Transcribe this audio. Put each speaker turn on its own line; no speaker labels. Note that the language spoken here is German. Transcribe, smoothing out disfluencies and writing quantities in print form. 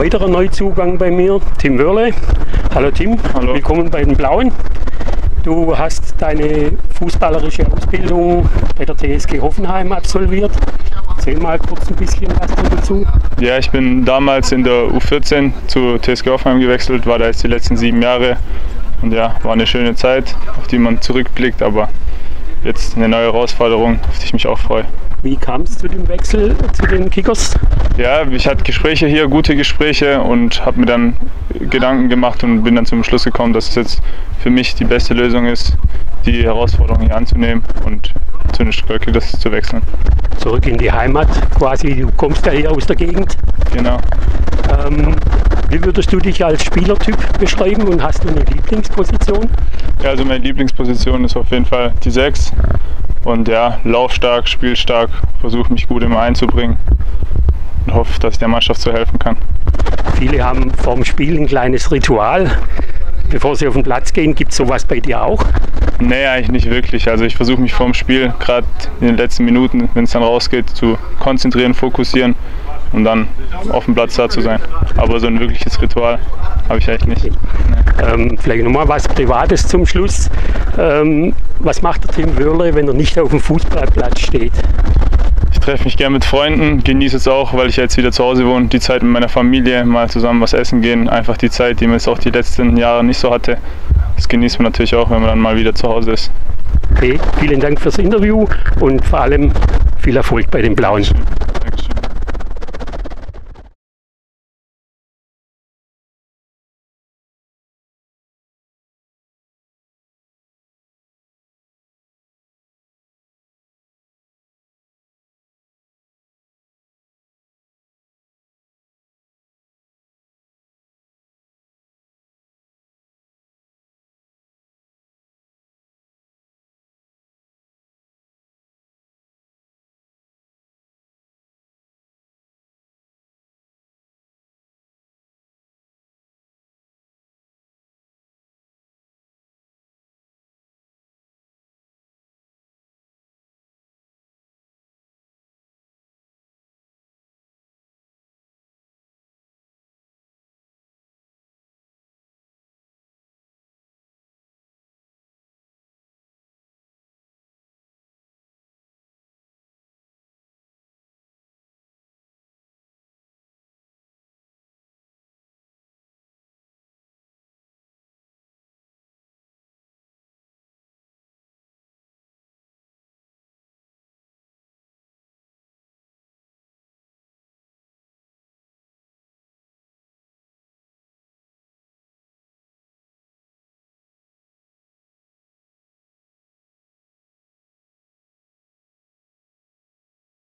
weiterer Neuzugang bei mir, Tim Wörle. Hallo Tim,
hallo.
Willkommen bei den Blauen. Du hast deine fußballerische Ausbildung bei der TSG Hoffenheim absolviert. Erzähl mal kurz ein bisschen was dazu.
Ja, ich bin damals in der U14 zu TSG Hoffenheim gewechselt, war da jetzt die letzten 7 Jahre. Und ja, war eine schöne Zeit, auf die man zurückblickt, aber jetzt eine neue Herausforderung, auf die ich mich auch freue.
Wie kam es zu dem Wechsel zu den Kickers?
Ja, ich hatte Gespräche hier, gute Gespräche, und habe mir dann Gedanken gemacht und bin dann zum Schluss gekommen, dass es jetzt für mich die beste Lösung ist, die Herausforderung hier anzunehmen und zu den Kickers zu wechseln.
Zurück in die Heimat quasi, du kommst ja hier aus der Gegend.
Genau.
Wie würdest du dich als Spielertyp beschreiben und hast du eine Lieblingsposition?
Ja, also meine Lieblingsposition ist auf jeden Fall die 6. Und ja, laufstark, spielstark, versuche mich gut immer einzubringen und hoffe, dass ich der Mannschaft so helfen kann.
Viele haben vorm Spiel ein kleines Ritual. Bevor sie auf den Platz gehen, gibt es sowas bei dir auch?
Nee, eigentlich nicht wirklich. Also ich versuche mich vorm Spiel, gerade in den letzten Minuten, wenn es dann rausgeht, zu konzentrieren, fokussieren und dann auf dem Platz da zu sein. Aber so ein wirkliches Ritual habe ich eigentlich nicht.
Vielleicht nochmal was Privates zum Schluss. Was macht der Tim Wörle, wenn er nicht auf dem Fußballplatz steht?
Ich treffe mich gerne mit Freunden, genieße es auch, weil ich jetzt wieder zu Hause wohne, die Zeit mit meiner Familie, mal zusammen was essen gehen. Einfach die Zeit, die man jetzt auch die letzten Jahre nicht so hatte. Das genießt man natürlich auch, wenn man dann mal wieder zu Hause ist.
Okay, vielen Dank fürs Interview und vor allem viel Erfolg bei den Blauen.